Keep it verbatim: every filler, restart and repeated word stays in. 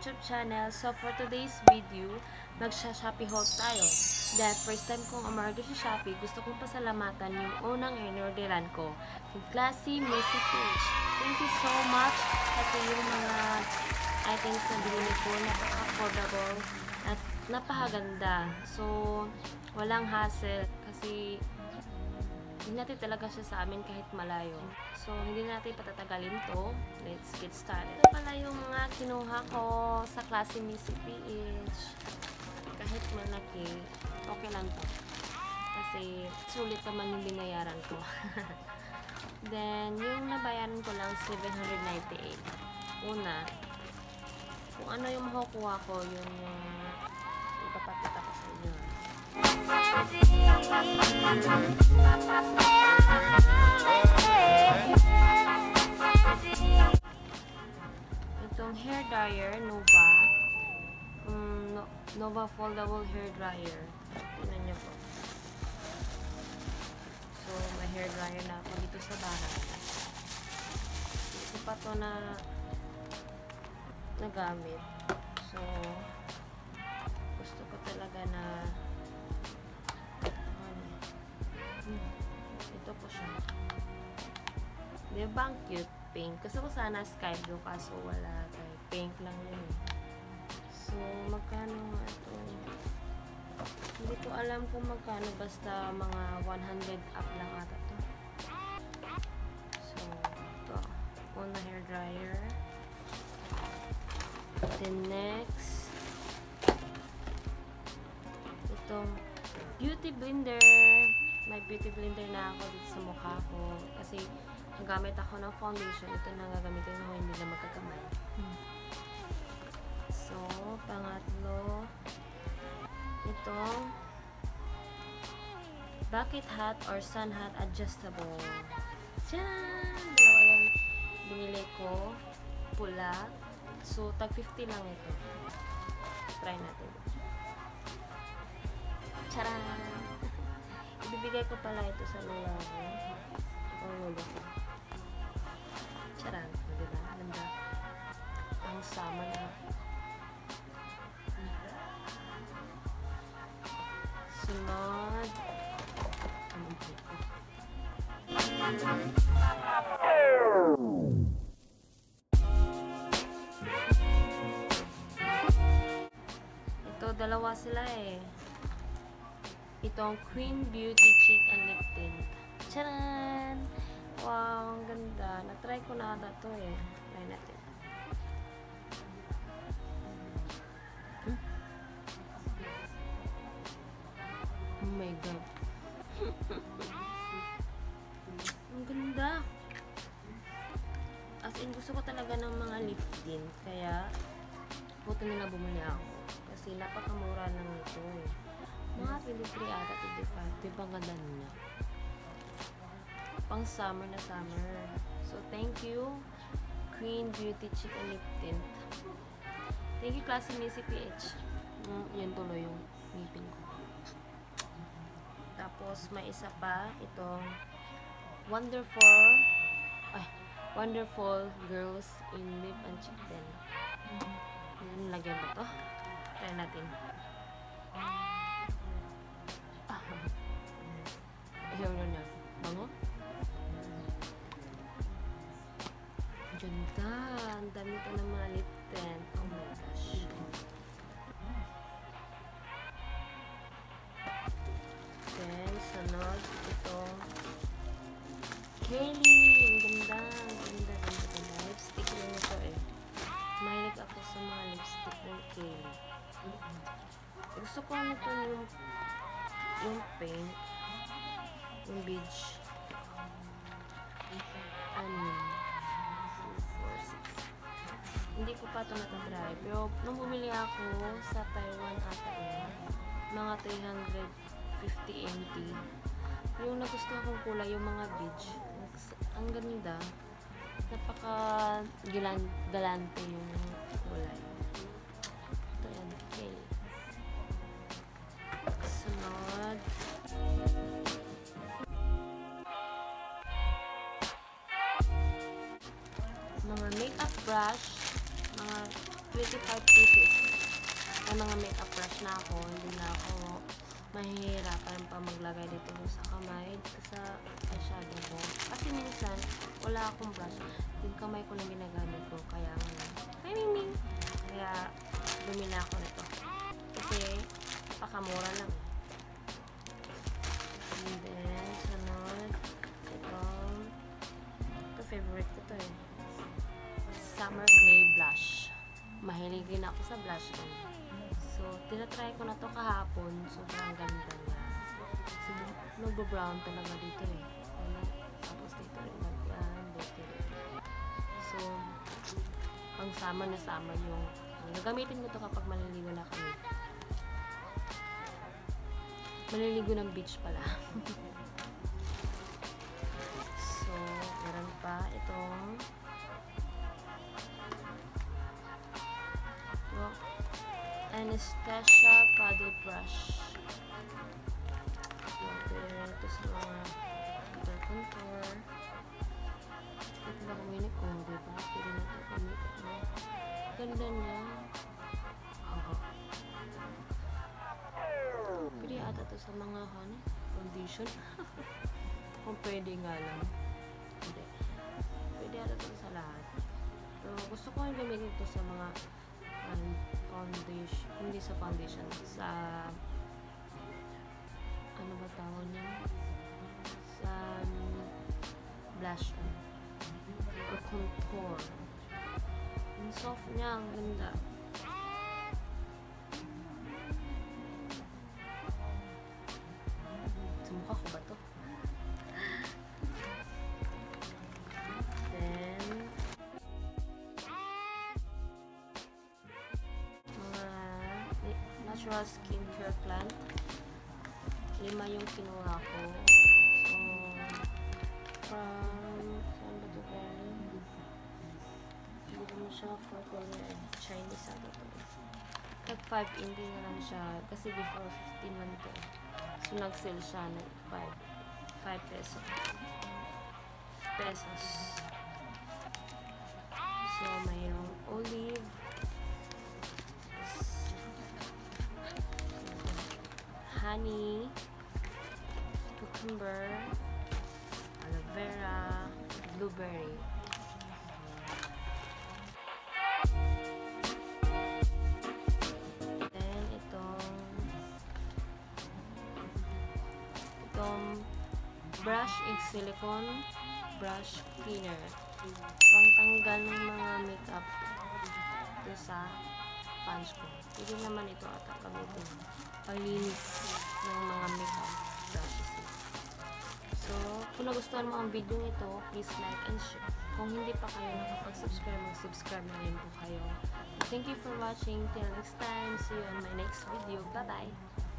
YouTube channel. So, for today's video, magsha-Shopee haul tayo. Dahil first time kong umarga sa Shopee, gusto kong pasalamatan yung unang inorderan ko. Yung Classy Missy Peach. Thank you so much kasi yung mga items na binili ko, napaka-affordable at napakaganda. So, walang hassle kasi hindi natin talaga siya sa amin kahit malayo. So, hindi natin patatagalin to. Let's get started. Ito pala yung mga kinuha ko sa Classy Missy Peach. Kahit malaki, okay lang to. Kasi, sulit naman yung binayaran ko. Then, yung nabayaran ko lang, seven hundred ninety-eight. Una, kung ano yung makukuha ko, yun yung ipapakita ko sa inyo. Itong hair dryer, Nova. Um, no, Nova foldable hair dryer. Tingnan nyo po. So, may hair dryer na ako dito sa bahay. Ito pa to na nagamit. So, gusto ko talaga na ano, hmm, ito po siya. Diba ang cute? Pink. Gusto ko sana sky blue kaso wala. Kaya pink lang yun. So, magkano nga ito? Hindi ko alam kung magkano. Basta mga one hundred up lang ata to. So, ito. Una hair dryer. Then next, itong beauty blender. May beauty blender na ako dito sa mukha ko. Kasi, ang gamit ako ng foundation. Ito na gagamitin ko, hindi na magkakamay. Hmm. So, pangatlo, itong bucket hat or sun hat adjustable. Tiyan! Dalawa yung binili ko. Pula. So, tag fifty lang ito. Try natin. Charan! Ibibigay ko pala ito sa lola ko. O lolo ko. Charan. Diba? Ganda. Ang sama na. Sunod. Anong po ko? Ito, dalawa sila eh. Itong Queen Beauty Cheek and Lip Tint. Charan! Wow, ang ganda. Na-try ko na ata ito eh. Try natin. Hmm? Oh my God. Ang ganda. As in, gusto ko talaga ng mga lip tint. Kaya, buto nila bumili ako. Kasi napakamura lang ito eh. Mga twenty-three ata, twenty-five. Diba ang ganda niya? Pang summer na summer. So, thank you, Queen Beauty Cheek and Lip Tint. Thank you, Classy Missy Peach. Mm, yan tuloy yung ngipin ko. Tapos, may isa pa. Itong Wonderful ay, Wonderful Girls in Lip and Cheek Tint. Yan, lagyan mo to. Try natin. Ah. Ayaw na niya. Bango? Ganda. Ang dami ko ng mga lip tint. Oh my gosh. Then, sunod. Itong Kylie. Ang ganda. Ang ganda. Ganda. Ganda. Lipstick rin ito eh. Mahilig ako sa mga lipstick ng Kylie. Gusto ko nito yung yung pink. Yung beige. Ano? Hindi ko pa ito natatry. Pero, nung bumili ako sa Taiwan ata eh, mga three hundred fifty N T. Yung nagustuhan kong kulay, yung mga beige. Ang ganda. Napaka-galante yung kulay. Ito yan. Okay. Sunod. Mga makeup brush. Mga twenty-five pieces. May mga makeup brush na ako. Hindi na ako mahihirapan pa maglagay dito sa kamay, sa eyeshadow ko. Kasi minsan, wala akong brush. Yung kamay ko lang ginagamit ko. Kaya, ay, ming Kaya, bumili ako nito. Kasi, pakamura lang. And then, sunod, ito, ito, favorite ko to eh. Summer Clay Blush. Mahilig din ako sa blush din. So, tinatry ko na to kahapon. Sobrang ganda niya. So, nagbo-brown talaga dito eh. Ano? Tapos dito rin nag-yan. Dito rin. So, pang summer na summer yung gagamitin ko to kapag maliligo na kami. Maliligo ng beach pala. So, meron pa itong ito, Anastasia Paddle Brush. Ito sa mga contour contour. Ito na kumini ko, diba? Pwede na ito kumini ko. Ganda niya. Oh. Pwede ata ito sa mga honey, foundation. Kung pwede nga lang. Hindi. Pwede ata ito sa lahat. Pero gusto ko yung gamitin ito sa mga um, foundation. Hindi sa foundation. Sa ano ba tawag niya? Sa um, blush on. Or contour. Ang soft niya. Ang ganda. Sumukha ko ba to? Then, mga natural skincare plant. Lima yung kinuha ko. So, from, saan ba ito galing? Hindi naman siya for Korea. Chinese ata ito. Tag five hindi na lang siya. Kasi before fifteen man ito. So, nag-sell siya ng five pesos. Pesos. So, mayroong olive. Honey. Cucumber. Aloe vera. Blueberry. Then, itong itong brush ink silicone brush cleaner. Pangtanggal ng mga makeup ito sa punch ko. Pwede naman ito ata gamitin. Panglinis ng mga makeup brushes. So, kung nagustuhan mo ang video nito, please like and share. Kung hindi pa kayo nakapag-subscribe, mag-subscribe na rin po kayo. Thank you for watching. Till next time. See you on my next video. Bye-bye!